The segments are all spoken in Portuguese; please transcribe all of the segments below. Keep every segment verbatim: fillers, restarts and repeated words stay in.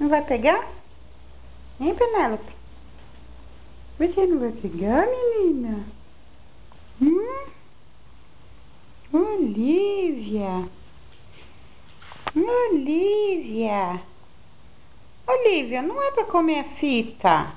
Não vai pegar? Hein, Penélope? Você não vai pegar, menina? Hum? Olivia. Olivia. Olivia, não é pra comer a fita.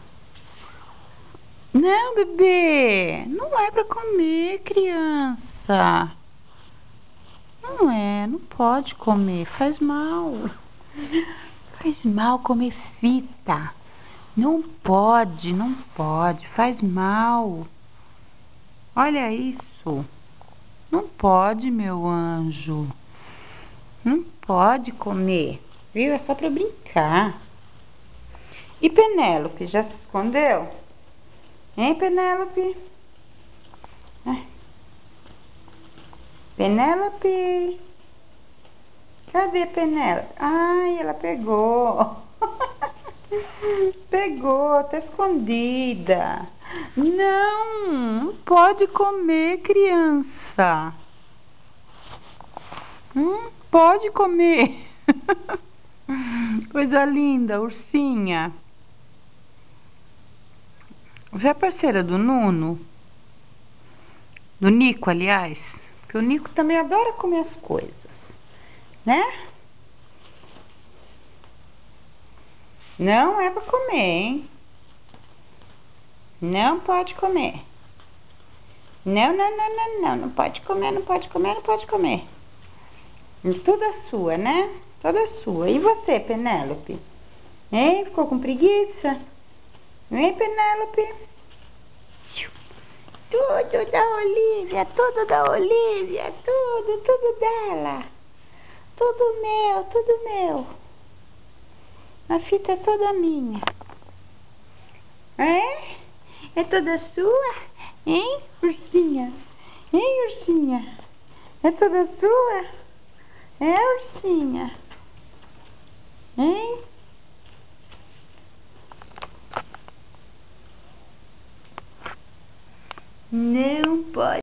Não, bebê. Não é pra comer, criança. Não é, não pode comer. Faz mal. Faz mal comer fita. Não pode, não pode. Faz mal. Olha isso. Não pode, meu anjo. Não pode comer. Viu? É só pra brincar. E Penélope, já se escondeu? Hein, Penélope? Ai. Penélope? Cadê Penélope? Ai, ela pegou. Pegou, tá escondida. Não, não pode comer, criança. Hum, pode comer. Coisa linda, ursinha. Você é parceira do Nuno? Do Nico, aliás? Porque o Nico também adora comer as coisas, né? Não é pra comer, hein? Não pode comer. Não, não, não, não, não. Não pode comer, não pode comer, não pode comer. Tudo é sua, né? Toda sua. E você, Penélope? Hein? Ficou com preguiça? Hein, Penélope? Tudo da Olivia, tudo da Olivia, tudo, tudo dela. Tudo meu, tudo meu. A fita é toda minha. É? É toda sua? Hein, ursinha? Hein, ursinha? É toda sua? É, ursinha? Hein? Não pode.